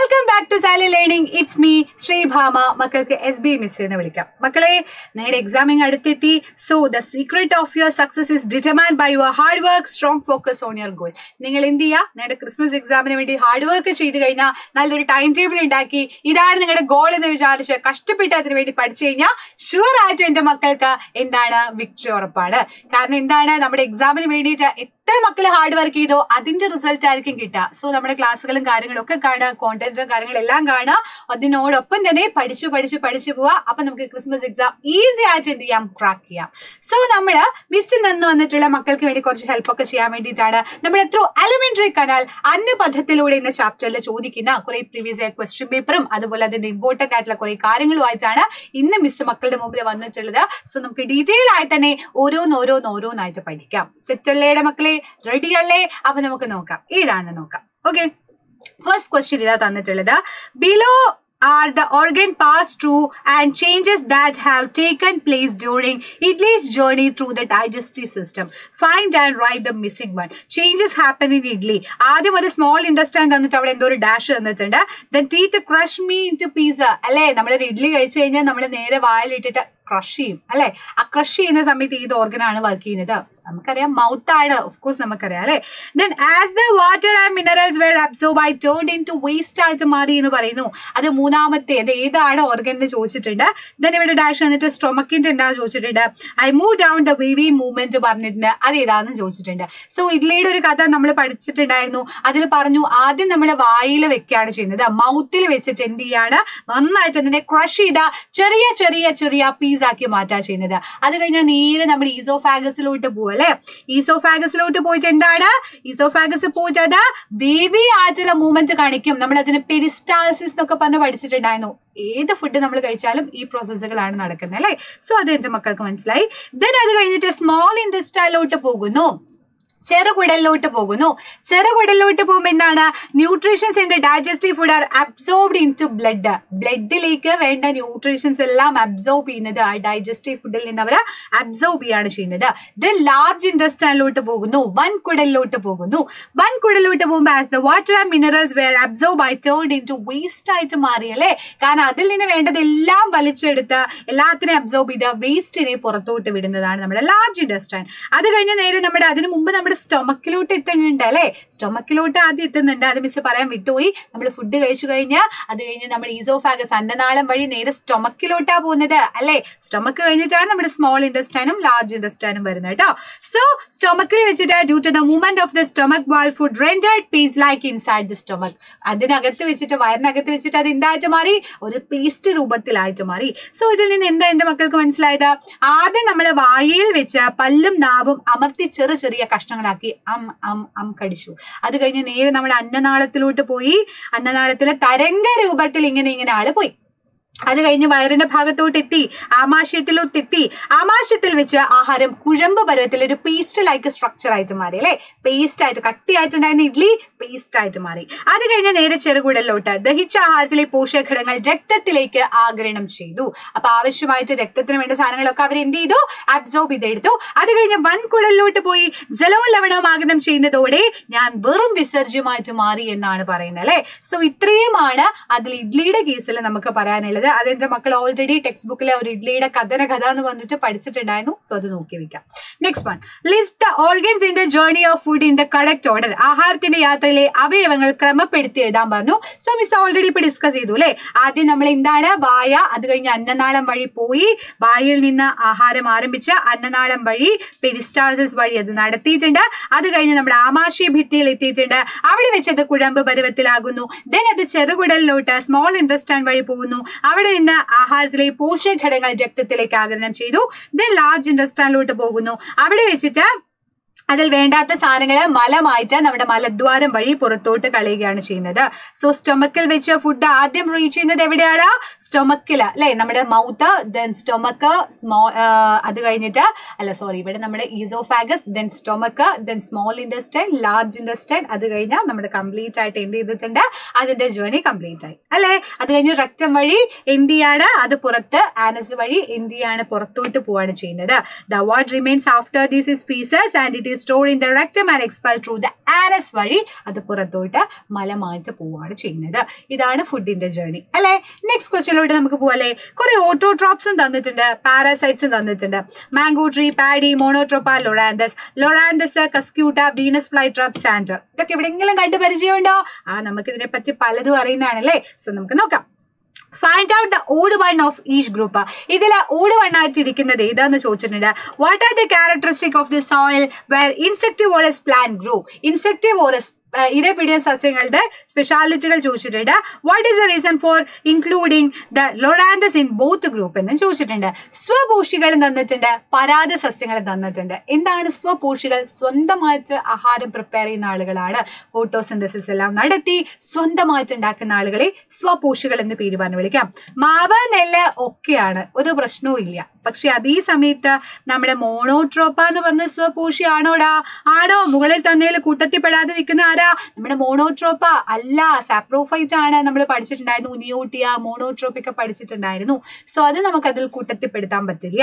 Welcome back to Sally learning. It's me Sreebhama. മക്കൾക്ക് SB miss എന്ന് വിളിക്കാം. മക്കളെ, നിങ്ങളുടെ എക്സാമിങ് അടുത്തെത്തി. So the secret of your success is determined by your hard work, strong focus on your goal. നിങ്ങൾ എന്ത് ചെയ്യുക? നിങ്ങളുടെ ക്രിസ്മസ് എക്സാമിന് വേണ്ടി ഹാർഡ് വർക്ക് ചെയ്ത് കഴിഞ്ഞാൽ നല്ലൊരു ടൈം ടേബിൾ ഉണ്ടാക്കി ഇതാണ് നിങ്ങളുടെ ഗോൾ എന്ന് വിചാരിച്ച് കഷ്ടപ്പെട്ട് അതിന് വേണ്ടി പഠിച്ചു കഴിഞ്ഞാൽ ഷുവർ ആയിട്ടും എന്റെ മക്കൾക്ക് എന്താണ് വിക്ടറി ഉറപ്പാണ്. കാരണം എന്താണ്, നമ്മുടെ എക്സാമിന് വേണ്ടിയിട്ട് എത്ര മക്കൾ ഹാർഡ് വർക്ക് ചെയ്തോ അതിന്റെ റിസൾട്ട് ആയിരിക്കും കിട്ടുക. സോ നമ്മുടെ ക്ലാസ്സുകളും കാര്യങ്ങളും ഒക്കെ കാണുക, കോണ്ടന്റും കാര്യങ്ങളെല്ലാം കാണുക, അതിനോടൊപ്പം തന്നെ പഠിച്ചു പോവുക. അപ്പൊ നമുക്ക് ക്രിസ്മസ് എക്സാം ഈസി ആയിട്ട് എന്ത് ചെയ്യാം? ക്രാക്ക് ചെയ്യാം. സോ നമ്മള് മിസ്സിൽ നിന്ന് വന്നിട്ടുള്ള മക്കൾക്ക് വേണ്ടി കുറച്ച് ഹെൽപ്പ് ഒക്കെ ചെയ്യാൻ വേണ്ടിയിട്ടാണ് നമ്മുടെ ത്രൂ എലിമെന്ററി കനാൽ അന്നപഥത്തിലൂടെ എന്ന ചാപ്റ്ററിൽ ചോദിക്കുന്ന കുറെ പ്രീവിയസ് ഇയർ ക്വസ്റ്റ്യൻ പേപ്പറും അതുപോലെ അതിന്റെ ഇമ്പോർട്ടന്റ് ആയിട്ടുള്ള കുറെ കാര്യങ്ങളുമായിട്ടാണ് ഇന്ന് മിസ് മക്കളുടെ മുമ്പിൽ വന്നിട്ടുള്ളത്. സോ നമുക്ക് ഡീറ്റെയിൽ ആയി തന്നെ ഓരോന്നായിട്ട് പഠിക്കാം. സെറ്റല്ലേടെ മക്കളെ, റെഡി അല്ലേ? അപ്പൊ നമുക്ക് നോക്കാം, ഏതാണെന്ന് നോക്കാം. ഓക്കെ, ഫസ്റ്റ് ക്വസ്റ്റ്യൻ ഇതാ തന്നിട്ടുള്ളത്. Below are the organ passed through and changes that have taken place during Idli's journey through the digestive system. Find and write the missing one. Changes happen in Idli. ആദ്യം ഒരു small intestine തന്നിട്ട് അവിടെ എന്തോ ഒരു dash തന്നിട്ടുണ്ട്. Then teeth crush me into pizza. അല്ലെ, നമ്മളൊരു ഇഡ്ലി കഴിച്ചു കഴിഞ്ഞാൽ നമ്മൾ നേരെ വായിലിട്ടിട്ട് ക്രഷ് ചെയ്യും അല്ലെ. ആ ക്രഷ് ചെയ്യുന്ന സമയത്ത് ഏത് ഓർഗനാണ് വർക്ക് ചെയ്യുന്നത്? നമുക്കറിയാം, മൗത്ത് ആണ്. ഓഫ് കോഴ്സ് നമുക്കറിയാം അല്ലെ. Then as the water and minerals were absorbed, I turned into waste ആയിട്ട് മാറി എന്ന് പറയുന്നു. അത് മൂന്നാമത്തെ, അത് ഏതാണ് ഓർഗൻ എന്ന് ചോദിച്ചിട്ടുണ്ട്. Then ഇവിടെ ഡാഷ് വന്നിട്ട് സ്റ്റൊമക്കിന്റെ എന്താ ചോദിച്ചിട്ടുണ്ട്. I moved down the wavy movement പറഞ്ഞിട്ടുണ്ട്. അത് ഏതാണെന്ന് ചോദിച്ചിട്ടുണ്ട്. സോ ഇഡ്ലിയുടെ ഒരു കഥ നമ്മൾ പഠിച്ചിട്ടുണ്ടായിരുന്നു. അതിൽ പറഞ്ഞു ആദ്യം നമ്മൾ വായിൽ വെക്കുകയാണ് ചെയ്യുന്നത്. മൗത്തിൽ വെച്ചിട്ട് എന്ത് ചെയ്യാണ്? നന്നായിട്ട് അതിനെ ക്രഷ് ചെയ്ത ചെറിയ പീസാക്കി മാറ്റാ ചെയ്യുന്നത്. അത് കഴിഞ്ഞാൽ നേരെ നമ്മൾ ഈസോഫാഗസിലോട്ട് പോകും അല്ലെ. ഈസോഫാഗസിലോട്ട് പോയിട്ട് എന്താണ്? ഈസോഫാഗസ് പോയിട്ട് അത് വേവി ആയിട്ടുള്ള മൂവ്മെന്റ് കാണിക്കും. നമ്മൾ അതിന് പെരിസ്റ്റാൾസിസ് എന്നൊക്കെ പറഞ്ഞ് പഠിച്ചിട്ടുണ്ടായിരുന്നു. ഏത് ഫുഡ് നമ്മൾ കഴിച്ചാലും ഈ പ്രോസസ്സുകളാണ് നടക്കുന്നത് അല്ലെ. സോ അത് എന്റെ മക്കൾക്ക് മനസ്സിലായി. ദെൻ അത് കഴിഞ്ഞിട്ട് സ്മോൾ ഇൻറ്റെസ്റ്റൈനിലോട്ട് പോകുന്നു, ചെറുകുടലിലോട്ട് പോകുന്നു. ചെറുകുടലിലോട്ട് പോകുമ്പോൾ എന്താണ്? Nutritions in the digestive food are absorbed into blood. ബ്ലഡിലേക്ക് വേണ്ട ന്യൂട്രീഷൻസ് എല്ലാം അബ്സോർബ് ചെയ്യുന്നത് ആ ഡൈജസ്റ്റീവ് ഫുഡിൽ നിന്ന് അവർ അബ്സോർബ് ചെയ്യാണ് ചെയ്യുന്നത്. ദെൻ ലാർജ് ഇൻറ്റെസ്റ്റൈനിലോട്ട് പോകുന്നു, വൻകുടലിലോട്ട് പോകുന്നു. വൻകുടലിലോട്ട് പോകുമ്പോൾ as the water and minerals were absorb ആയി ടേൺഡ് ഇൻ ടു വേസ്റ്റ് ആയിട്ട് മാറി അല്ലേ. കാരണം അതിൽ നിന്ന് വേണ്ടതെല്ലാം വലിച്ചെടുത്ത് എല്ലാത്തിനെയും അബ്സോർബ് ചെയ്ത് വേസ്റ്റിനെ പുറത്തോട്ട് വിടുന്നതാണ് നമ്മുടെ ലാർജ് ഇൻറ്റെസ്റ്റൈൻ. അത് കഴിഞ്ഞ് നേരെ നമ്മുടെ അതിന് മുമ്പ് നമ്മുടെ സ്റ്റൊമക്കിലോട്ട് എത്തുന്നുണ്ട് അല്ലെ. സ്റ്റൊമക്കിലോട്ട് ആദ്യം എത്തുന്നുണ്ട്. അത് മിസ് പറയാൻ വിട്ടുപോയി. നമ്മൾ ഫുഡ് കഴിച്ചു കഴിഞ്ഞാൽ അത് കഴിഞ്ഞ് നമ്മുടെ ഈസോഫാഗസ് അന്നനാളം വഴി നേരെ സ്റ്റൊമക്കിലോട്ടാ പോകുന്നത് അല്ലെ. സ്റ്റൊമക്ക് കഴിഞ്ഞിട്ടാണ് നമ്മുടെ സ്മോൾ ഇൻറ്റെസ്റ്റൈനും ലാർജ് ഇൻറ്റെസ്റ്റൈനും വരുന്നത് കേട്ടോ. സോ സ്റ്റൊമക്കിൽ വെച്ചിട്ട് due to the movement of the stomach wall food rendered piece like inside the stomach. അതിനകത്ത് വെച്ചിട്ട്, വയറിനകത്ത് വെച്ചിട്ട് അത് എന്തായിട്ട് മാറി? ഒരു പേസ്റ്റ് രൂപത്തിലായിട്ട് മാറി. സോ ഇതിൽ നിന്ന് എന്താ എന്റെ മക്കൾക്ക് മനസ്സിലായത്? ആദ്യം നമ്മൾ വായിൽ വെച്ച് പല്ലും നാവും അമർത്തി ചെറിയ കഷ്ണങ്ങളാക്കി കടിച്ചു. അത് കഴിഞ്ഞ് നേരെ നമ്മുടെ അന്നനാളത്തിലോട്ട് പോയി. അന്നനാളത്തിലെ തരംഗ രൂപത്തിൽ ഇങ്ങനെ ആള് പോയി. അത് കഴിഞ്ഞ് വയറിന്റെ ഭാഗത്തോട്ട് എത്തി, ആമാശയത്തിലോട്ട് എത്തി. ആമാശയത്തിൽ വെച്ച് ആഹാരം കുഴമ്പ് പരുവത്തിൽ ഒരു പേസ്റ്റ് ലൈക്ക് സ്ട്രക്ചർ ആയിട്ട് മാറി അല്ലെ. പേസ്റ്റ് ആയിട്ട് കട്ടിയായിട്ടുണ്ടായിരുന്ന ഇഡ്ലി പേസ്റ്റ് ആയിട്ട് മാറി. അത് കഴിഞ്ഞ് നേരെ ചെറുകുടലിലോട്ട് ദഹിച്ച ആഹാരത്തിലെ പോഷകഘടകങ്ങൾ രക്തത്തിലേക്ക് ആഗിരണം ചെയ്തു. അപ്പൊ ആവശ്യമായിട്ട് രക്തത്തിന് വേണ്ട സാധനങ്ങളൊക്കെ അവർ എന്ത് ചെയ്തു? അബ്സോർബ് ചെയ്തെടുത്തു. അത് കഴിഞ്ഞ് വൻകുടലിലോട്ട് പോയി ജലവും ലവണവും ആഗിരണം ചെയ്യുന്നതോടെ ഞാൻ വെറും വിസർജ്യമായിട്ട് മാറി എന്നാണ് പറയുന്നത് അല്ലെ. സോ ഇത്രയുമാണ് അതിൽ ഇഡ്ലിയുടെ കേസിൽ നമുക്ക് പറയാനുള്ളത്. അതെന്റെ മക്കൾ ഓൾറെഡി ടെക്സ്റ്റ് ബുക്കിലെ ഒരു ഇഡ്ലിയുടെ കഥ എന്ന് പറഞ്ഞിട്ട് പഠിച്ചിട്ടുണ്ടായിരുന്നു. സോ അത് നോക്കി വെക്കാം. Next one, list the organs in the journey of food in the correct order. ആഹാരത്തിന്റെ യാത്രയിലെ അവയവങ്ങൾ ക്രമപ്പെടുത്തി എഴുതാൻ പറഞ്ഞു. സോ മിസ് ഓൾറെഡി ഇപ്പൊ ഡിസ്കസ് ചെയ്തു അല്ലെ. ആദ്യം നമ്മൾ എന്താണ്? വായ, അത് കഴിഞ്ഞ് അന്നനാളം വഴി പോയി, വായിൽ നിന്ന് ആഹാരം ആരംഭിച്ച് അന്നനാളം വഴി പെരിസ്റ്റാൾസിസ് വഴി അത് നടത്തിയിട്ടുണ്ട്. അത് കഴിഞ്ഞ് നമ്മുടെ ആമാശയ ഭിത്തിയിൽ എത്തിയിട്ടുണ്ട്. അവിടെ വെച്ചത് കുഴമ്പ് പരുവത്തിലാകുന്നു. ദെൻ അത് ചെറുകുടലിലോട്ട് സ്മോൾ ഇൻറ്റെസ്റ്റൈൻ വഴി പോകുന്നു. അവിടെ നിന്ന് ആഹാരത്തിലെ പോഷകഘടകങ്ങൾ രക്തത്തിലേക്ക് ആഗിരണം ചെയ്തു. ദെൻ ലാർജ് ഇൻറ്റെസ്റ്റൈനിലോട്ട് പോകുന്നു. അവിടെ വെച്ചിട്ട് അതിൽ വേണ്ടാത്ത സാധനങ്ങൾ മലമായിട്ട് നമ്മുടെ മലദ്വാരം വഴി പുറത്തോട്ട് കളയുകയാണ് ചെയ്യുന്നത്. സോ സ്റ്റൊമക്കിൽ വെച്ച് ഫുഡ് ആദ്യം റീച്ച് ചെയ്യുന്നത് എവിടെയാണ്? സ്റ്റൊമക്കില് അല്ലെ. നമ്മുടെ മൗത്ത്, ദെൻ സ്റ്റൊമക്ക്, അത് കഴിഞ്ഞിട്ട് ഇവിടെ നമ്മുടെ oesophagus, then stomach, then small intestine, large intestine. അത് കഴിഞ്ഞാൽ നമ്മുടെ കംപ്ലീറ്റ് ആയിട്ട് എന്ത് ചെയ്തിട്ടുണ്ട്? അതിന്റെ ജേർണി കംപ്ലീറ്റ് ആയി അല്ലെ. അത് കഴിഞ്ഞ് രക്തം വഴി എന്ത് ചെയ്യാണ്? അത് പുറത്ത് ആനസ് വഴി എന്ത് ചെയ്യാണ്? പുറത്തോട്ട് പോവാണ് ചെയ്യുന്നത്. The word remains after this is pieces and it is stored in the rectum and expelled through the anus വഴി അത് പുറത്തോട്ട് മലമായിട്ട് പോവാണ് ചെയ്യുന്നത്. ഇതാണ് ഫുഡിന്റെ ജേർണി അല്ലെ. നെക്സ്റ്റ് ക്വസ്റ്റ്യനിലോട്ട് നമുക്ക് പോവാല്ലേ. കുറെ ഓട്ടോട്രോപ്സും തന്നിട്ടുണ്ട്, പാരാസൈറ്റ്സും തന്നിട്ടുണ്ട്. Mango tree, paddy, monotropa, loranthus, cuscuta, Venus flytrap, sandal. ഇതൊക്കെ എവിടെയെങ്കിലും കണ്ടു പരിചയമുണ്ടോ? നമുക്ക് ഇതിനെ പറ്റി പലതും അറിയുന്നതാണല്ലേ. സോ നമുക്ക് നോക്കാം. Find out the odd one of each group. ഇതിൽ odd one ആയിട്ടിരിക്കുന്നത് ഏതാന്ന് ചോദിച്ചിട്ടുണ്ട്. What are the characteristics of the soil where insectivorous plant grow? Insectivorous ഇരപിടിയൻ സസ്യങ്ങളുടെ സ്പെഷ്യാലിറ്റികൾ ചോദിച്ചിട്ടുണ്ട്. What is the reason for including the loranthus in both group എന്നും ചോദിച്ചിട്ടുണ്ട്. സ്വപോഷികൾ തന്നിട്ടുണ്ട്, പരാത സസ്യങ്ങൾ തന്നിട്ടുണ്ട്. എന്താണ് സ്വപോഷികൾ? സ്വന്തമായിട്ട് ആഹാരം പ്രിപ്പയർ ചെയ്യുന്ന ആളുകളാണ്. ഫോട്ടോസിന്തസിസ് എല്ലാം നടത്തി സ്വന്തമായിട്ട് ഉണ്ടാക്കുന്ന ആളുകളെ സ്വപോഷികൾ എന്ന് പേര് പറഞ്ഞ് വിളിക്കാം. മാവ്, നെല്ല് ഒക്കെയാണ്, ഒരു പ്രശ്നവും ഇല്ല. പക്ഷെ അതേ സമയത്ത് നമ്മുടെ മോണോട്രോപ്പ എന്ന് പറഞ്ഞ സ്വപോഷി ആണോടാ? ആണോ? മുകളിൽ തന്നേൽ കൂട്ടത്തിൽപ്പെടാതെ നിൽക്കുന്ന ആരാ? നമ്മുടെ മോണോട്രോപ്പ അല്ല, സാപ്രോഫൈറ്റ് ആണ്. നമ്മൾ പഠിച്ചിട്ടുണ്ടായിരുന്നു, നിയോട്ടിയ, മോണോട്രോപ്പിക്ക പഠിച്ചിട്ടുണ്ടായിരുന്നു. സോ അത് നമുക്ക് അതിൽ കൂട്ടത്തിൽപ്പെടുത്താൻ പറ്റില്ല.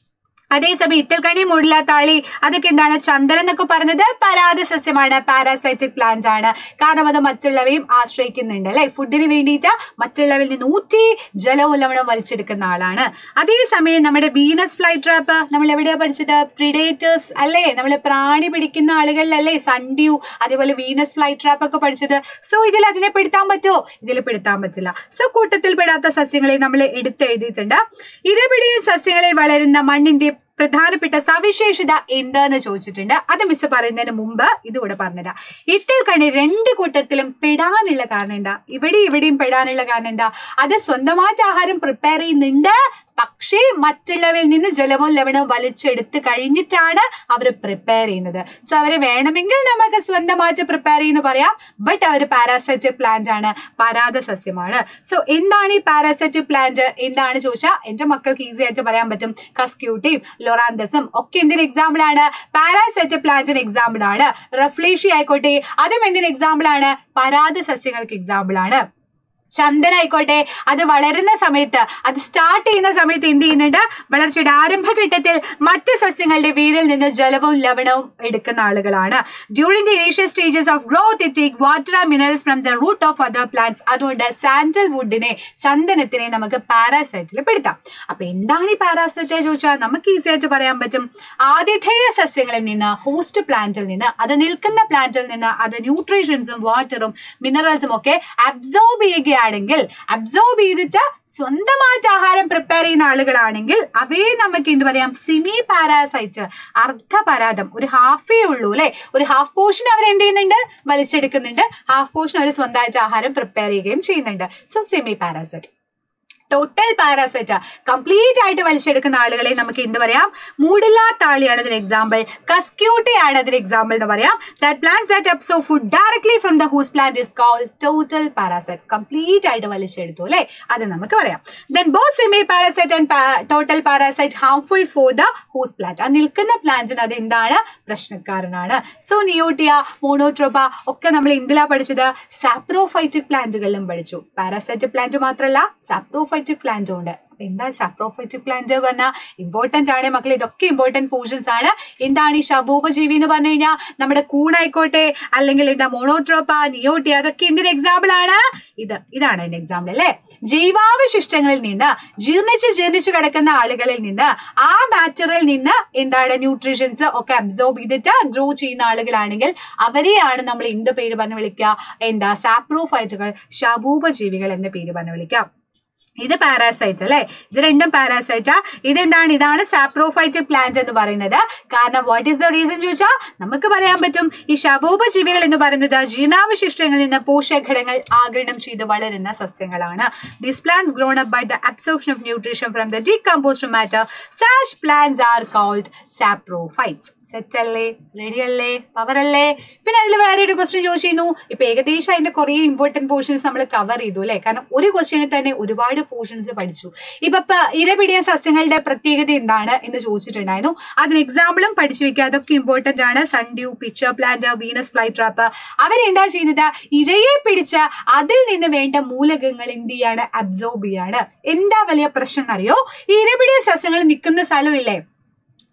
അതേസമയം ഇത്തൽക്കണി, മുടിലാത്താളി അതൊക്കെ എന്താണ്? ചന്ദനം എന്നൊക്കെ പറഞ്ഞത് പരാത സസ്യമാണ്, പാരാസൈറ്റിക് പ്ലാന്റ് ആണ്. കാരണം അത് മറ്റുള്ളവയും ആശ്രയിക്കുന്നുണ്ട് അല്ലെ. ഫുഡിന് വേണ്ടിയിട്ട് മറ്റുള്ളവരിൽ നിന്ന് ഊറ്റി ജലവും ലവണവും വലിച്ചെടുക്കുന്ന ആളാണ്. അതേസമയം നമ്മുടെ വീനസ് ഫ്ലൈട്രാപ്പ് നമ്മൾ എവിടെയാ പഠിച്ചത്? പ്രിഡേറ്റേഴ്സ് അല്ലേ, നമ്മൾ പ്രാണി പിടിക്കുന്ന ആളുകളിലല്ലേ സൺഡ്യൂ, അതേപോലെ വീനസ് ഫ്ലൈട്രാപ്പ് ഒക്കെ പഠിച്ചത്. സോ ഇതിൽ അതിനെ പെടുത്താൻ പറ്റുമോ? ഇതിൽ പെടുത്താൻ പറ്റില്ല. സോ കൂട്ടത്തിൽ പെടാത്ത സസ്യങ്ങളെ നമ്മൾ എടുത്തെഴുതിയിട്ടുണ്ട്. ഇരപിടിയൻ സസ്യങ്ങളിൽ വളരുന്ന മണ്ണിന്റെ പ്രധാനപ്പെട്ട സവിശേഷത എന്താന്ന് ചോദിച്ചിട്ടുണ്ട്. അത് മിസ് പറയുന്നതിന് മുമ്പ് ഇതുകൂടെ പറഞ്ഞുതരാം. ഇത്തൽക്കണി രണ്ട് കൂട്ടത്തിലും പെടാനുള്ള കാരണം എന്താ? ഇവിടെയും പെടാനുള്ള കാരണം എന്താ? അത് സ്വന്തമായിട്ട് ആഹാരം പ്രിപ്പയർ ചെയ്യുന്നുണ്ട്, പക്ഷേ മറ്റുള്ളവരിൽ നിന്ന് ജലവും ലവണവും വലിച്ചെടുത്ത് കഴിഞ്ഞിട്ടാണ് അവർ പ്രിപ്പയർ ചെയ്യുന്നത്. സോ അവരെ വേണമെങ്കിൽ നമുക്ക് സ്വന്തമായിട്ട് പ്രിപ്പയർ ചെയ്യുന്ന പറയാം. ബട്ട് അവർ പാരാസൈറ്റിക് പ്ലാന്റ് ആണ്, പരാത സസ്യമാണ്. സോ എന്താണ് ഈ പാരാസൈറ്റിക് പ്ലാന്റ്? എന്താണ് ചോദിച്ചാൽ എന്റെ മക്കൾക്ക് ഈസി ആയിട്ട് പറയാൻ പറ്റും. കസ്ക്യൂട്ടിയും ലൊറാന്തസും ഒക്കെ എന്തിന് എക്സാമ്പിൾ ആണ്? പാരാസൈറ്റിക് പ്ലാന്റിന് എക്സാമ്പിൾ ആണ്. റഫ്ലേഷി ആയിക്കോട്ടെ, അതും എന്തിന് എക്സാമ്പിൾ ആണ്? പരാത സസ്യങ്ങൾക്ക് എക്സാമ്പിൾ ആണ്. ചന്ദന ആയിക്കോട്ടെ, അത് വളരുന്ന സമയത്ത്, അത് സ്റ്റാർട്ട് ചെയ്യുന്ന സമയത്ത് എന്ത് ചെയ്യുന്നുണ്ട്? വളർച്ചയുടെ ആരംഭഘട്ടത്തിൽ മറ്റ് സസ്യങ്ങളുടെ വേരിൽ നിന്ന് ജലവും ലവണവും എടുക്കുന്ന ആളുകളാണ്. During the initial stages of growth it take water and minerals from the root of other plants. അതുകൊണ്ട് സാൻഡൽ വുഡിനെ, ചന്ദനത്തിനെ നമുക്ക് പാരാസൈറ്റിൽ പെടുത്താം. അപ്പൊ എന്താണ് ഈ പാരാസൈറ്റ് ചോദിച്ചാൽ നമുക്ക് ഈസി ആയിട്ട് പറയാൻ പറ്റും. ആതിഥേയ സസ്യങ്ങളിൽ നിന്ന്, ഹോസ്റ്റ് പ്ലാന്റിൽ നിന്ന്, അത് നിൽക്കുന്ന പ്ലാന്റിൽ നിന്ന് അത് ന്യൂട്രീഷൻസും വാട്ടറും മിനറൽസും ഒക്കെ അബ്സോർബ് ചെയ്യുകയാണെങ്കിൽ, അബ്സോർബ് ചെയ്തിട്ട് സ്വന്തമായിട്ട് ആഹാരം പ്രിപ്പയർ ചെയ്യുന്ന ആളുകളാണെങ്കിൽ അവയെ നമുക്ക് എന്ത് പറയാം? സെമി പാരാസൈറ്റ്, അർദ്ധപരാതം. ഒരു ഹാഫേ ഉള്ളൂ അല്ലെ, ഒരു ഹാഫ് പോർഷൻ അവർ എന്ത് ചെയ്യുന്നുണ്ട്? വലിച്ചെടുക്കുന്നുണ്ട്. ഹാഫ് പോർഷൻ അവർ സ്വന്തമായിട്ട് ആഹാരം പ്രിപ്പയർ ചെയ്യുകയും ചെയ്യുന്നുണ്ട്. So semi parasite. Total parasite, complete ആയിട്ട് വലിച്ചെടുക്കുന്ന ആളുകളെ നമുക്ക് എന്ത് പറയാം? മൂടില്ലാത്താളിയാണ് അതിന് എക്സാമ്പിൾ. കസ്ക്യൂട്ടയാണ് അതിന് എക്സാമ്പിൾ എന്ന് പറയാം. That plants that absorb food directly from the host plant is called total parasite. Complete ആയിട്ട് വലിച്ചെടുത്തു അല്ലെ, അത് നമുക്ക് പറയാം. Then both semi parasite and total parasite harmful for the host plant. ആ നിൽക്കുന്ന പ്ലാന്റിന് അത് എന്താണ്? പ്രശ്നക്കാരനാണ്. സോ നിയോട്ടിയ, മോണോട്രോപ്പ ഒക്കെ നമ്മൾ എന്തിലാ പഠിച്ചത്? സാപ്രോഫൈറ്റിക് പ്ലാന്റുകളിലും പഠിച്ചു. പാരാസൈറ്റിക് പ്ലാന്റ് മാത്രമല്ല, സാപ്രോഫൈറ്റിക് പ്ലാന്റും ഉണ്ട്. എന്താ സാപ്രോഫൈറ്റിക് പ്ലാന്റ് പറഞ്ഞാൽ ഇമ്പോർട്ടന്റ് ആണ് മക്കളെ. ഇതൊക്കെ ഇമ്പോർട്ടന്റ് പോർഷൻസ് ആണ്. എന്താണ് ഈ ശബൂപജീവി എന്ന് പറഞ്ഞു കഴിഞ്ഞാൽ? നമ്മുടെ കൂണായിക്കോട്ടെ, അല്ലെങ്കിൽ എന്താ മോണോട്രോപ്പ, നിയോട്ടിയ, അതൊക്കെ എന്തിന് എക്സാമ്പിൾ ആണ്? ഇതാണ് അതിന്റെ എക്സാമ്പിൾ അല്ലെ. ജൈവാവശിഷ്ടങ്ങളിൽ നിന്ന്, ജീർണിച്ച് കിടക്കുന്ന ആളുകളിൽ നിന്ന്, ആ മാറ്ററിൽ നിന്ന് എന്താണ് ന്യൂട്രീഷൻസ് ഒക്കെ അബ്സോർബ് ചെയ്തിട്ട് ഗ്രോ ചെയ്യുന്ന ആളുകളാണെങ്കിൽ അവരെയാണ് നമ്മൾ എന്ത് പേര് പറഞ്ഞ് വിളിക്കുക? എന്താ? സാപ്രോഫൈറ്റുകൾ, ശബൂപജീവികൾ എന്ന പേര് പറഞ്ഞ് വിളിക്കാം. ഇത് പാരാസൈറ്റ് അല്ലെ, ഇത് രണ്ടും പാരാസൈറ്റാ. ഇതെന്താണ്? ഇതാണ് സാപ്രോഫൈറ്റിക് പ്ലാന്റ് എന്ന് പറയുന്നത്. കാരണം വാട്ട് ഈസ് ദ റീസൺ ചോദിച്ചാൽ നമുക്ക് പറയാൻ പറ്റും, ഈ ശവോപജീവികൾ എന്ന് പറയുന്നത് ജീർണാവശിഷ്ടങ്ങളിൽ നിന്ന് പോഷകഘടകങ്ങൾ ആഗിരണം ചെയ്ത് വളരുന്ന സസ്യങ്ങളാണ്. These plants grown up by the absorption of nutrition from the decomposed matter. Such plants are called saprophytes. Set അല്ലേ? റെഡി അല്ലേ? പവർ അല്ലേ? പിന്നെ അതിൽ വേറെ ഒരു ക്വസ്റ്റ്യൻ ചോദിച്ചിരുന്നു. ഇപ്പൊ ഏകദേശം അതിന്റെ കുറെ ഇമ്പോർട്ടന്റ് പോർഷൻസ് നമ്മൾ കവർ ചെയ്തു അല്ലെ. കാരണം ഒരു ക്വസ്റ്റ്യനിൽ തന്നെ ഒരുപാട് പോർഷൻസ് പഠിച്ചു. ഇപ്പൊ ഇരപിടിയ സസ്യങ്ങളുടെ പ്രത്യേകത എന്താണ് എന്ന് ചോദിച്ചിട്ടുണ്ടായിരുന്നു. അതിന് എക്സാമ്പിളും പഠിച്ചു വെക്കുക. അതൊക്കെ ഇമ്പോർട്ടന്റ് ആണ്. Sundew, pitcher plant, Venus flytrap. അവരെന്താ ചെയ്യുന്നത്? ഇരയെ പിടിച്ച് അതിൽ നിന്ന് വേണ്ട മൂലകങ്ങൾ എന്ത് ചെയ്യാണ്? അബ്സോർബ് ചെയ്യാണ്. എന്താ വലിയ പ്രശ്നം എന്നറിയോ? ഈ ഇരപിടിയ സസ്യങ്ങൾ നിൽക്കുന്ന സ്ഥലമില്ലേ,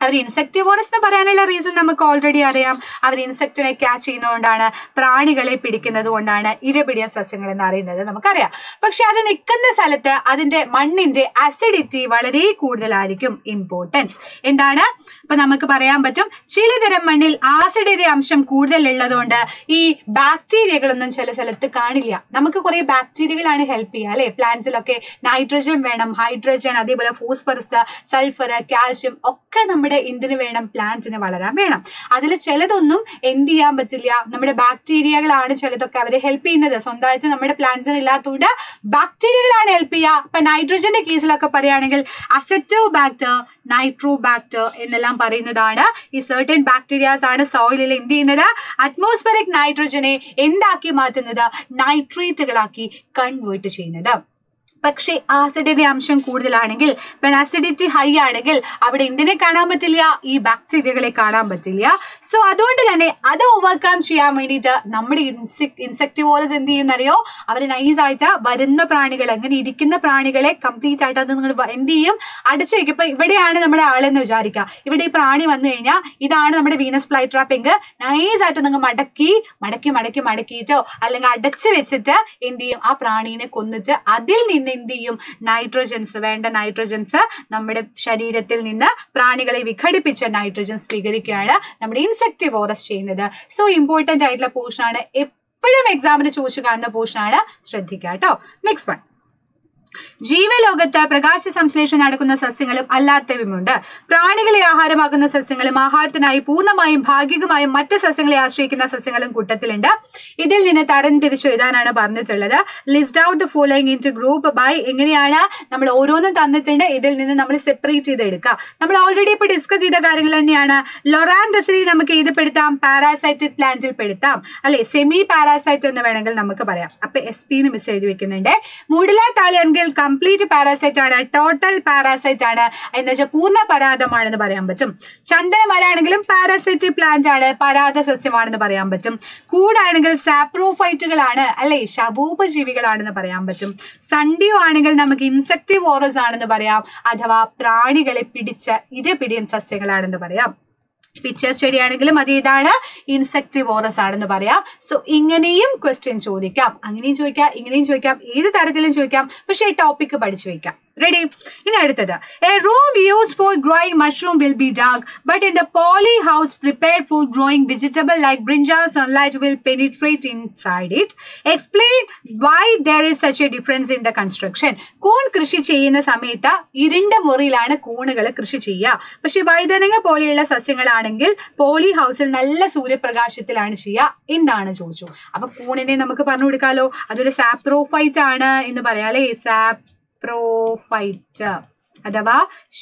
അവർ ഇൻസെക്ടിവോറസ് എന്ന് പറയാനുള്ള റീസൺ നമുക്ക് ഓൾറെഡി അറിയാം. അവർ ഇൻസെക്റ്റിനെ ക്യാച്ച് ചെയ്യുന്നതുകൊണ്ടാണ്, പ്രാണികളെ പിടിക്കുന്നത് കൊണ്ടാണ് ഇരപിടിയ സസ്യങ്ങൾ എന്ന് അറിയുന്നത് നമുക്കറിയാം. പക്ഷെ അത് നിൽക്കുന്ന സ്ഥലത്ത് അതിന്റെ മണ്ണിന്റെ അസിഡിറ്റി വളരെ കൂടുതലായിരിക്കും. ഇമ്പോർട്ടൻറ്റ് എന്താണ്? അപ്പൊ നമുക്ക് പറയാൻ പറ്റും ചിലതരം മണ്ണിൽ ആസിഡിന്റെ അംശം കൂടുതൽ ഉള്ളതുകൊണ്ട് ഈ ബാക്ടീരിയകളൊന്നും ചില സ്ഥലത്ത് കാണില്ല. നമുക്ക് കുറെ ബാക്ടീരിയകളാണ് ഹെൽപ്പ് ചെയ്യുക അല്ലെ. പ്ലാന്റ്സിലൊക്കെ നൈട്രജൻ വേണം, ഹൈഡ്രജൻ, അതേപോലെ ഫോസ്ഫറസ്, സൾഫർ, കാൽഷ്യം ഒക്കെ നമ്മുടെ എന്തിനു വേണം? പ്ലാന്റിന് വളരാൻ വേണം. അതിൽ ചിലതൊന്നും എന്ത് ചെയ്യാൻ പറ്റില്ല, നമ്മുടെ ബാക്ടീരിയകളാണ് ചിലതൊക്കെ അവരെ ഹെൽപ്പ് ചെയ്യുന്നത്. സ്വന്തമായിട്ട് നമ്മുടെ പ്ലാന്റ്സിന് ഇല്ലാത്തതുകൊണ്ട് ബാക്ടീരിയകളാണ് ഹെൽപ്പ് ചെയ്യുക. അപ്പൊ നൈട്രജന്റെ കേസിലൊക്കെ പറയുകയാണെങ്കിൽ അസറ്റോബാക്ടർ, നൈട്രോബാക്ടർ എന്നെല്ലാം പറയുന്നതാണ്. ഈ സർട്ടൻ ബാക്ടീരിയാസ് ആണ് സോയിലിൽ എന്ത് ചെയ്യുന്നത്? അറ്റ്മോസ്ഫിയറിക് നൈട്രജനെ എന്താക്കി മാറ്റുന്നത്? നൈട്രേറ്റുകളാക്കി കൺവേർട്ട് ചെയ്യുന്നത്. പക്ഷേ ആസിഡിന്റെ അംശം കൂടുതലാണെങ്കിൽ, അസിഡിറ്റി ഹൈ ആണെങ്കിൽ അവിടെ എന്തിനെ കാണാൻ പറ്റില്ല? ഈ ബാക്ടീരിയകളെ കാണാൻ പറ്റില്ല. സോ അതുകൊണ്ട് തന്നെ അത് ഓവർകം ചെയ്യാൻ വേണ്ടിയിട്ട് നമ്മുടെ ഇൻസെക്ടിവോറസ് എന്ത് ചെയ്യുന്നറിയോ? അവർ നൈസായിട്ട് വരുന്ന പ്രാണികൾ, അങ്ങനെ ഇരിക്കുന്ന പ്രാണികളെ കംപ്ലീറ്റ് ആയിട്ട് അത് നിങ്ങൾ എന്ത് ചെയ്യും? അടച്ചു വയ്ക്കും. ഇപ്പൊ ഇവിടെയാണ് നമ്മുടെ ആളെന്ന് വിചാരിക്കുക. ഇവിടെ ഈ പ്രാണി വന്നു കഴിഞ്ഞാൽ ഇതാണ് നമ്മുടെ വീനസ് ഫ്ലൈ ട്രാപ്പിംഗ്. നൈസായിട്ട് നിങ്ങൾ മടക്കിയിട്ടോ അല്ലെങ്കിൽ അടച്ചു വെച്ചിട്ട് എന്ത് ചെയ്യും? ആ പ്രാണീനെ കൊന്നിട്ട് അതിൽ നിന്ന് എന്ത് ചെയ്യും? നൈട്രജൻസ്, വേണ്ട നൈട്രജൻസ് നമ്മുടെ ശരീരത്തിൽ നിന്ന് പ്രാണികളെ വിഘടിപ്പിച്ച നൈട്രജൻ സ്വീകരിക്കുകയാണ് നമ്മുടെ ഇൻസെക്ടിവോറസ് ചെയ്യുന്നത്. സോ ഇമ്പോർട്ടന്റ് ആയിട്ടുള്ള പോർഷൻ ആണ്, എപ്പോഴും എക്സാമിന് ചോദിച്ചു കാണുന്ന പോർഷൻ ആണ്. ശ്രദ്ധിക്കുക കേട്ടോ. നെക്സ്റ്റ് വൺ, ജീവലോകത്ത് പ്രകാശ സംശ്ലേഷണം നടക്കുന്ന സസ്യങ്ങളും അല്ലാത്തവയുമുണ്ട്. പ്രാണികളെ ആഹാരമാക്കുന്ന സസ്യങ്ങളും ആഹാരത്തിനായി പൂർണ്ണമായും ഭാഗികമായും മറ്റ് സസ്യങ്ങളെ ആശ്രയിക്കുന്ന സസ്യങ്ങളും കൂട്ടത്തിലുണ്ട്. ഇതിൽ നിന്ന് തരംതിരിച്ചു എഴുതാനാണ് പറഞ്ഞിട്ടുള്ളത്. List out the following in two group by. എങ്ങനെയാണ്? നമ്മൾ ഓരോന്നും തന്നിട്ടുണ്ട്, ഇതിൽ നിന്ന് നമ്മൾ സെപ്പറേറ്റ് ചെയ്ത് എടുക്കുക. നമ്മൾ ഓൾറെഡി ഇപ്പൊ ഡിസ്കസ് ചെയ്ത കാര്യങ്ങൾ തന്നെയാണ്. ലൊറാന്തസിനെ നമുക്ക് ഏത് പെടുത്താം? പാരാസൈറ്റിക് പ്ലാന്റിൽ പെടുത്താം അല്ലെ. സെമി പാരാസൈറ്റ് എന്ന് വേണമെങ്കിൽ നമുക്ക് പറയാം. അപ്പൊ SP എന്ന് മിസ് എഴുതി വെക്കുന്നുണ്ട്. മൂഡില താലിയൻകിൽ കംപ്ലീറ്റ് പാരാസൈറ്റ് ആണ്, ടോട്ടൽ പാരാസൈറ്റ് ആണ്, എന്ന് വെച്ചാൽ പൂർണ്ണ പരാതമാണെന്ന് പറയാൻ പറ്റും. ചന്ദനമരാണെങ്കിലും പാരാസൈറ്റ് പ്ലാന്റ് ആണ്, പരാത സസ്യമാണെന്ന് പറയാൻ പറ്റും. കൂടാണെങ്കിൽ സാപ്രോഫൈറ്റുകളാണ് അല്ലെ, ശവോപജീവികളാണെന്ന് പറയാൻ പറ്റും. സണ്ടിയോ ആണെങ്കിൽ നമുക്ക് ഇൻസെക്ടിവോറസ് ആണെന്ന് പറയാം, അഥവാ പ്രാണികളെ പിടിച്ച ഇരപിടിയൻ സസ്യങ്ങളാണെന്ന് പറയാം. പിക്ചർ ചെടിയാണെങ്കിലും അത് ഇതാണ്, ഇൻസെക്ടിവോറസ് ആണെന്ന് പറയാം. സോ ഇങ്ങനെയും ക്വസ്റ്റ്യൻ ചോദിക്കാം, അങ്ങനെയും ചോദിക്കാം, ഇങ്ങനെയും ചോദിക്കാം, ഏത് തരത്തിലും ചോദിക്കാം. പക്ഷെ ഈ ടോപ്പിക് പഠിച്ചു വെക്കാം. റെഡി? ഇനി അടുത്തത്, a room used for growing mushroom will be dark, but in the polyhouse prepared for growing vegetable like brinjal sunlight will penetrate inside it. Explain why there is such a difference in the construction. കൂൺ കൃഷി ചെയ്യുന്ന സമയത്ത് ഇരുണ്ട മുറിയിലാണ് കൂണുകൾ കൃഷി ചെയ്യുക. പക്ഷെ വഴുതനങ്ങ പോലെയുള്ള സസ്യങ്ങളാണെങ്കിൽ പോളി ഹൗസിൽ നല്ല സൂര്യപ്രകാശത്തിലാണ് ചെയ്യുക. എന്താണ് ചോദിച്ചു. അപ്പൊ കൂണിനെ നമുക്ക് പറഞ്ഞു കൊടുക്കാലോ, അതൊരു സാപ്രോഫൈറ്റ് ആണ് എന്ന് പറയാം അല്ലെ. സാപ്രോഫൈറ്റ് അഥവാ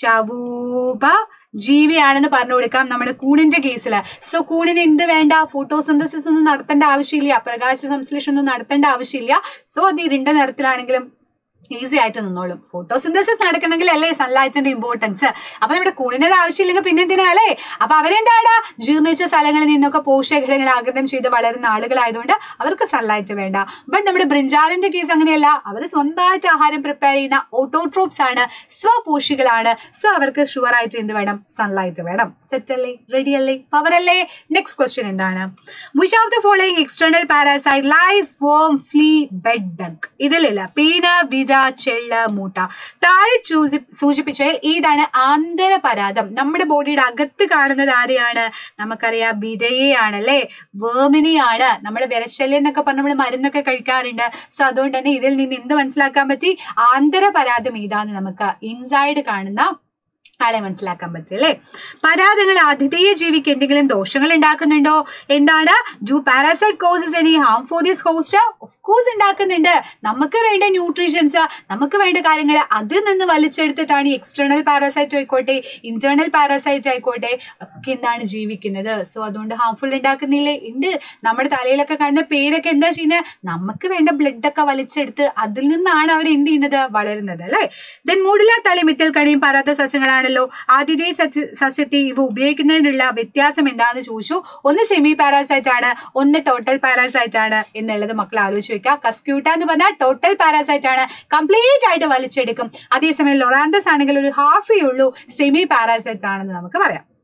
ശവൂപ ജീവിയാണെന്ന് പറഞ്ഞു കൊടുക്കാം നമ്മുടെ കൂണിന്റെ കേസിൽ. സോ കൂണിന് എന്ത് വേണ്ട? ഫോട്ടോസിന്തസിസ് ഒന്നും നടത്തേണ്ട ആവശ്യമില്ല, പ്രകാശ സംശ്ലേഷണം ഒന്നും നടത്തേണ്ട ആവശ്യമില്ല. സോ അത് ഇരുണ്ട നിറത്തിലാണെങ്കിലും ഈസി ആയിട്ട് നിന്നോളും. ഫോട്ടോസിന്തസിസ് നടക്കണമെങ്കിൽ അല്ലേ സൺലൈറ്റിന്റെ ഇമ്പോർട്ടൻസ്. അപ്പൊ നമ്മുടെ കൂണിനത് ആവശ്യമില്ലെങ്കിൽ പിന്നെ എന്തിനാ അല്ലേ? അപ്പൊ അവരെന്താണ്? ജീർണിച്ച സ്ഥലങ്ങളിൽ നിന്നൊക്കെ പോഷകഘടകങ്ങൾ ആഗിരണം ചെയ്ത് വളരുന്ന ആളുകളായതുകൊണ്ട് അവർക്ക് സൺലൈറ്റ് വേണ്ട. ബട്ട് നമ്മുടെ ബ്രിഞ്ചാലിന്റെ കേസ് അങ്ങനെയല്ല, അവർ സ്വന്തമായിട്ട് ആഹാരം പ്രിപ്പയർ ചെയ്യുന്ന ഓട്ടോട്രോപ്സ് ആണ്, സ്വപോഷികളാണ്. സോ അവർക്ക് ഷുവർ ആയിട്ട് എന്ത് വേണം? സൺലൈറ്റ് വേണം. സെറ്റ് അല്ലേ? റെഡി അല്ലേ? പവർ അല്ലേ? നെക്സ്റ്റ് ക്വസ്റ്റ്യൻ എന്താണ്? Which of the following external parasite lice worm flea bed bug? ഇതിലില്ല പീന, വിര, ചെള്ള, മൂട്ട. താഴെ സൂചിപ്പിച്ചാൽ ഏതാണ് ആന്തരപരാതം? നമ്മുടെ ബോഡിയുടെ അകത്ത് കാണുന്നത് ആരെയാണ്? നമുക്കറിയാം ബിരയെയാണ് അല്ലെ, വേമിനെയാണ്. നമ്മുടെ വിരശല്യം എന്നൊക്കെ പറഞ്ഞ് നമ്മൾ മരുന്നൊക്കെ കഴിക്കാറുണ്ട്. സോ അതുകൊണ്ട് തന്നെ ഇതിൽ നിന്ന് എന്ത് മനസ്സിലാക്കാൻ പറ്റി? ആന്തരപരാതം ഏതാന്ന് നമുക്ക് ഇൻസൈഡ് കാണുന്ന ആളെ മനസ്സിലാക്കാൻ പറ്റും അല്ലെ. പരാതങ്ങൾ ആതിഥേയ ജീവിക്ക് എന്തെങ്കിലും ദോഷങ്ങൾ ഉണ്ടാക്കുന്നുണ്ടോ? എന്താണ്? Do parasite causes any harm for this host? Of course ഉണ്ടാക്കുന്നുണ്ട്. നമുക്ക് വേണ്ട ന്യൂട്രീഷൻസ്, നമുക്ക് വേണ്ട കാര്യങ്ങൾ അതിൽ നിന്ന് വലിച്ചെടുത്തിട്ടാണ് ഈ എക്സ്റ്റേണൽ പാരാസൈറ്റ് ആയിക്കോട്ടെ ഇന്റേണൽ പാരാസൈറ്റ് ആയിക്കോട്ടെ ഒക്കെ എന്താണ് ജീവിക്കുന്നത്. സോ അതുകൊണ്ട് ഹാംഫുൾ ഉണ്ടാക്കുന്നില്ലേ? ഉണ്ട്. നമ്മുടെ തലയിലൊക്കെ കാണുന്ന പേരൊക്കെ എന്താ ചെയ്യുന്നത്? നമുക്ക് വേണ്ട ബ്ലഡ് ഒക്കെ വലിച്ചെടുത്ത് അതിൽ നിന്നാണ് അവർ എന്ത് ചെയ്യുന്നത്? വളരുന്നത് അല്ലെ. ദെൻ മൂടില തളിമിത്തിൽ കഴിയും പരാത്ത സസ്യങ്ങളാണ്. ആതിഥേയ സസ്യത്തെ ഇവ ഉപയോഗിക്കുന്നതിനുള്ള വ്യത്യാസം എന്താണെന്ന് ചോദിച്ചു. ഒന്ന് സെമി പാരാസൈറ്റ് ആണ്, ഒന്ന് ടോട്ടൽ പാരാസൈറ്റ് ആണ് എന്നുള്ളത് മക്കൾ ആലോചിച്ച് വെക്കുക. കസ്ക്യൂട്ട എന്ന് പറഞ്ഞാൽ ടോട്ടൽ പാരാസൈറ്റ് ആണ്, കംപ്ലീറ്റ് ആയിട്ട് വലിച്ചെടുക്കും. അതേസമയം ലൊറാന്തസ് ആണെങ്കിൽ ഒരു ഹാഫേ ഉള്ളൂ, സെമി പാരാസൈറ്റ് ആണെന്ന് നമുക്ക് പറയാം.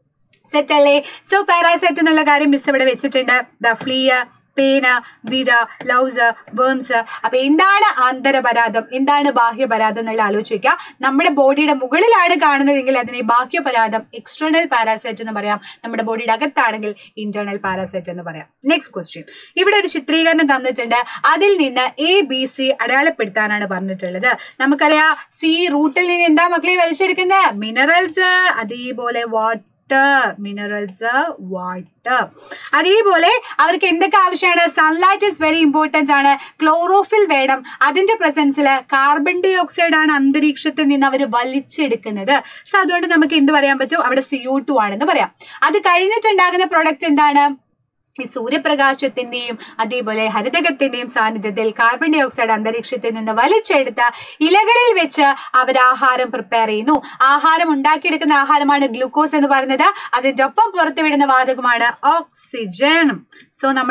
സെറ്റ് അല്ലേ? സോ പാരാസൈറ്റ് എന്നുള്ള കാര്യം മിസ് ഇവിടെ വെച്ചിട്ടുണ്ട്. ദ ഫ്ലീയ, പേന, വിര, ലൗസ്, വേംസ്. അപ്പൊ എന്താണ് ആന്തരപരാധം, എന്താണ് ബാഹ്യപരാധം എന്നുള്ള ആലോചിക്കുക. നമ്മുടെ ബോഡിയുടെ മുകളിലാണ് കാണുന്നതെങ്കിൽ അതിനെ ബാഹ്യപരാധം, എക്സ്റ്റേണൽ പാരാസൈറ്റ് എന്ന് പറയാം. നമ്മുടെ ബോഡിയുടെ അകത്താണെങ്കിൽ ഇന്റേണൽ പാരാസൈറ്റ് എന്ന് പറയാം. നെക്സ്റ്റ് ക്വസ്റ്റ്യൻ, ഇവിടെ ഒരു ചിത്രീകരണം തന്നിട്ടുണ്ട്. അതിൽ നിന്ന് ABC അടയാളപ്പെടുത്താനാണ് പറഞ്ഞിട്ടുള്ളത്. നമുക്കറിയാം സി റൂട്ടിൽ നിന്ന് എന്താ മക്കളെ വലിച്ചെടുക്കുന്നത്? മിനറൽസ്, അതേപോലെ മിനറൽസ്, വാട്ടർ. അതേപോലെ അവർക്ക് എന്തൊക്കെ ആവശ്യമാണ്? സൺലൈറ്റ് ഇസ് വെരി ഇമ്പോർട്ടന്റ് ആണ്. ക്ലോറോഫിൽ വേണം. അതിന്റെ പ്രസൻസിൽ കാർബൺ ഡൈ ഓക്സൈഡ് ആണ് അന്തരീക്ഷത്തിൽ നിന്ന് അവർ വലിച്ചെടുക്കുന്നത്. സോ അതുകൊണ്ട് നമുക്ക് എന്ത് പറയാൻ പറ്റും? അവിടെ CO2 ആണെന്ന് പറയാം. അത് കഴിഞ്ഞിട്ടുണ്ടാകുന്ന പ്രൊഡക്റ്റ് എന്താണ്? ഈ സൂര്യപ്രകാശത്തിന്റെയും അതേപോലെ ഹരിതകത്തിന്റെയും സാന്നിധ്യത്തിൽ കാർബൺ ഡൈ ഓക്സൈഡ് അന്തരീക്ഷത്തിൽ നിന്ന് വലിച്ചെടുത്ത ഇലകളിൽ വെച്ച് അവർ ആഹാരം പ്രിപ്പയർ ചെയ്യുന്നു. ആഹാരം ഉണ്ടാക്കിയെടുക്കുന്ന ആഹാരമാണ് ഗ്ലൂക്കോസ് എന്ന് പറയുന്നത്. അതിന്റെ ഒപ്പം പുറത്തുവിടുന്ന വാതകമാണ് ഓക്സിജൻ. സോ നമ്മൾ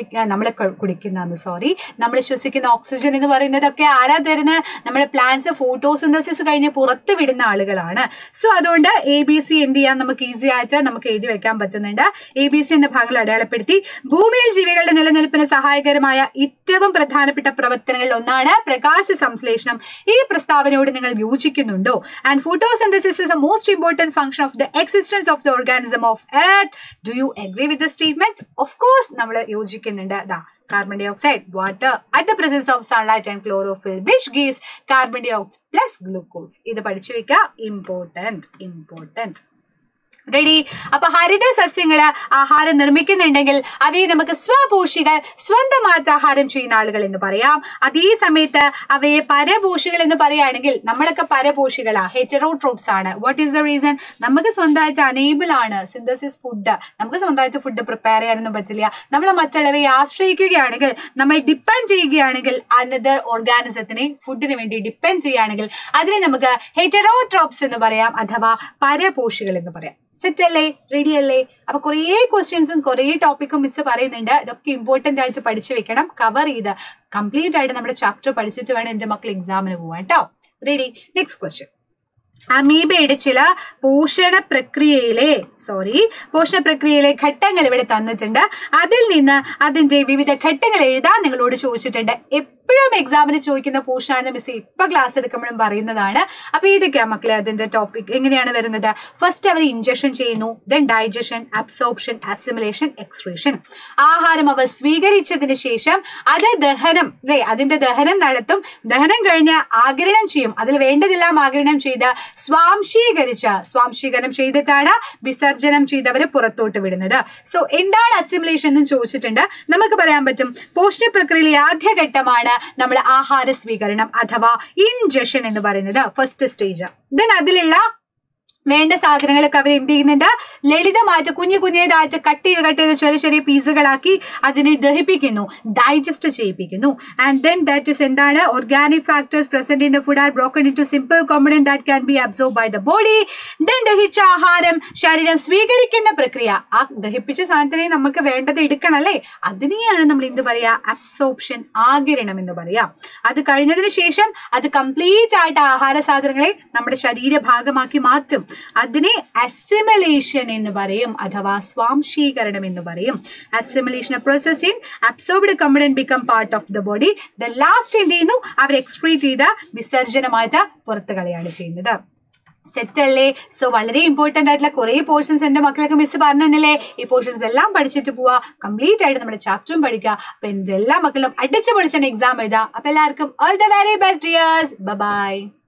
ശ്വസിക്കുന്ന ഓക്സിജൻ എന്ന് പറയുന്നതൊക്കെ ആരാ തരുന്നത്? നമ്മുടെ പ്ലാന്റ്സ് ഫോട്ടോസിന്തസിസ് കഴിഞ്ഞ് പുറത്ത് വിടുന്ന ആളുകളാണ്. സോ അതുകൊണ്ട് ABC എന്ത് ചെയ്യാൻ നമുക്ക് ഈസി ആയിട്ട് നമുക്ക് എഴുതി വെക്കാൻ പറ്റുന്നുണ്ട്. ABC എന്ന ഭാഗങ്ങൾ അടയാളപ്പെടുത്തി. ഭൂമിയിൽ ജീവികളുടെ നിലനിൽപ്പിന് സഹായകരമായ ഏറ്റവും പ്രധാനപ്പെട്ട പ്രവർത്തനങ്ങളിൽ ഒന്നാണ് പ്രകാശ സംശ്ലേഷണം. ഈ പ്രസ്താവനയോട് നിങ്ങൾ യോജിക്കുന്നുണ്ടോ? And photosynthesis is the most important function of the existence of the organism of earth. Do you agree with the statement? Of course നമ്മൾ യോജിക്കുന്നുണ്ട്. Carbon dioxide, water at the presence of sunlight and chlorophyll, which gives carbon dioxide plus glucose. ഇത് പഠിച്ചു വെക്കുക. Important. Ready? അപ്പൊ ഹരിത സസ്യങ്ങള് ആഹാരം നിർമ്മിക്കുന്നുണ്ടെങ്കിൽ അവയെ നമുക്ക് സ്വപോഷികൾ, സ്വന്തമായിട്ട് ആഹാരം ചെയ്യുന്ന ആളുകൾ എന്ന് പറയാം. അതേ സമയത്ത് അവയെ പരപോഷികൾ എന്ന് പറയുകയാണെങ്കിൽ നമ്മളൊക്കെ പരപോഷികളാ, ഹെറ്ററോട്രോപ്സ് ആണ്. What is the reason? നമുക്ക് സ്വന്തമായിട്ട് അനേബിൾ ആണ് സിന്തസിസ് ഫുഡ്. നമുക്ക് സ്വന്തമായിട്ട് ഫുഡ് പ്രിപ്പയർ ചെയ്യാനൊന്നും പറ്റില്ല. നമ്മൾ മറ്റുള്ളവയെ ആശ്രയിക്കുകയാണെങ്കിൽ, നമ്മൾ ഡിപ്പെൻഡ് ചെയ്യുകയാണെങ്കിൽ, അനദർ ഓർഗാനിസത്തിനെ ഫുഡിന് വേണ്ടി ഡിപ്പെൻഡ് ചെയ്യുകയാണെങ്കിൽ അതിനെ നമുക്ക് ഹെറ്ററോട്രോപ്സ് എന്ന് പറയാം, അഥവാ പരപോഷികൾ എന്ന് പറയാം. സെറ്റ് അല്ലേ? റെഡി അല്ലേ? അപ്പൊ കുറേ ക്വസ്റ്റ്യൻസും കുറേ ടോപ്പിക്കും മിസ് പറയുന്നുണ്ട്. ഇതൊക്കെ ഇമ്പോർട്ടന്റ് ആയിട്ട് പഠിച്ചു വെക്കണം. കവർ ചെയ്ത് കംപ്ലീറ്റ് ആയിട്ട് നമ്മുടെ ചാപ്റ്റർ പഠിച്ചിട്ട് വേണം എന്റെ മക്കൾ എക്സാമിന് പോവാൻ കേട്ടോ. റെഡി? നെക്സ്റ്റ് ക്വസ്റ്റ്യൻ, അമീബയുടെ ചില പോഷണ പ്രക്രിയയിലെ ഘട്ടങ്ങൾ ഇവിടെ തന്നിട്ടുണ്ട്. അതിൽ നിന്ന് അതിന്റെ വിവിധ ഘട്ടങ്ങൾ എഴുതാൻ നിങ്ങളോട് ചോദിച്ചിട്ടുണ്ട്. എപ്പോഴും എക്സാമിന് ചോദിക്കുന്ന പോർഷനാണ് മിസ് ഇപ്പൊ ക്ലാസ് എടുക്കുമ്പോഴും പറയുന്നതാണ്. അപ്പൊ ഇതൊക്കെയാ മക്കളെ അതിന്റെ ടോപ്പിക്. എങ്ങനെയാണ് വരുന്നത്? ഫസ്റ്റ് അവർ ഇൻജക്ഷൻ ചെയ്യുന്നു, then digestion, absorption, assimilation, excretion. ആഹാരം അവർ സ്വീകരിച്ചതിന് ശേഷം അത് ദഹനം, അതിന്റെ ദഹനം നടത്തും. ദഹനം കഴിഞ്ഞ് ആഗിരണം ചെയ്യും. അതിൽ വേണ്ടതെല്ലാം ആഗിരണം ചെയ്ത് സ്വാംശീകരണം ചെയ്തിട്ടാണ് വിസർജനം ചെയ്തവര് പുറത്തോട്ട് വിടുന്നത്. സോ എന്താണ് അസിമിലേഷൻ എന്ന് ചോദിച്ചിട്ടുണ്ട്. നമുക്ക് പറയാൻ പറ്റും പോഷണ പ്രക്രിയയിലെ ആദ്യഘട്ടമാണ് നമ്മൾ ആഹാര സ്വീകരണം അഥവാ ഇൻജക്ഷൻ എന്ന് പറയുന്നത്, ഫസ്റ്റ് സ്റ്റേജ്. ദെൻ അതിലുള്ള വേണ്ട സാധനങ്ങളൊക്കെ അവർ എന്ത് ചെയ്യുന്നുണ്ട്? ലളിതമായിട്ട് കുഞ്ഞേതായിട്ട് കട്ട് ചെയ്ത് ചെറിയ ചെറിയ പീസുകളാക്കി അതിനെ ദഹിപ്പിക്കുന്നു, ഡൈജസ്റ്റ് ചെയ്യിപ്പിക്കുന്നു. ആൻഡ് ദെൻ ദാറ്റ് ഇസ് എന്താണ്? Organic factors present in the food are broken into simple component that can be absorb by the body. Then ദഹിച്ച ആഹാരം ശരീരം സ്വീകരിക്കുന്ന പ്രക്രിയ. ആ ദഹിപ്പിച്ച സാധനത്തിനെ നമുക്ക് വേണ്ടത് എടുക്കണം അല്ലേ? അതിനെയാണ് നമ്മൾ എന്ത് പറയാ? അബ്സോർപ്ഷൻ, ആഗിരണം എന്ന് പറയാം. അത് കഴിഞ്ഞതിന് ശേഷം അത് കംപ്ലീറ്റ് ആയിട്ട് ആഹാര സാധനങ്ങളെ നമ്മുടെ ശരീരഭാഗമാക്കി മാറ്റും. അതിനെ അസിമിലേഷൻ എന്ന് പറയും, അഥവാ സ്വാംശീകരണം എന്ന് പറയും. Assimilation process in absorbed component become part of the body. The last എന്ത് ചെയ്യുന്നു? അവർ എക്സ്ക്രീറ്റ് ചെയ്ത് വിസർജനമായിട്ട് പുറത്തു കളയാണ് ചെയ്യുന്നത്. സെറ്റ് അല്ലേ? സോ വളരെ ഇമ്പോർട്ടന്റ് ആയിട്ടുള്ള കുറെ പോർഷൻസ് എന്റെ മക്കളൊക്കെ മിസ് പറഞ്ഞില്ലേ? ഈ പോർഷൻസ് എല്ലാം പഠിച്ചിട്ട് പോവാ. കംപ്ലീറ്റ് ആയിട്ട് നമ്മുടെ ചാപ്റ്ററും പഠിക്കുക. അപ്പൊ എന്റെ എല്ലാ മക്കളും അടിച്ചു പൊളിച്ചാണ് എക്സാം എഴുതുക. അപ്പൊ എല്ലാവർക്കും all the very best dears. By.